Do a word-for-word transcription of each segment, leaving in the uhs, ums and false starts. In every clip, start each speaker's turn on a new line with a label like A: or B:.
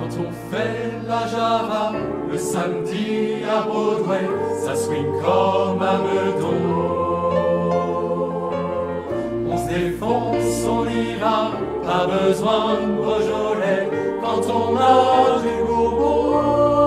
A: Quand on fait la Java, le samedi à Broadway, ça swing comme un meudon. On se défonce, on y va, pas besoin de Beaujolais, quand on a du bourbon.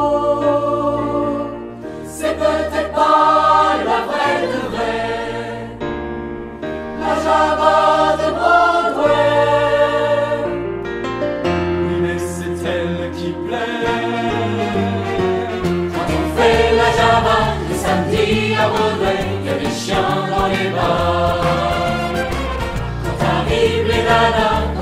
A: C'est peut-être pas la vraie de vraie, la Java de Broadway. Oui, mais c'est elle qui plaît. Quand on fait la Java, le samedi à Broadway, y a des chiens dans les bars. Quand arrivent les nanas,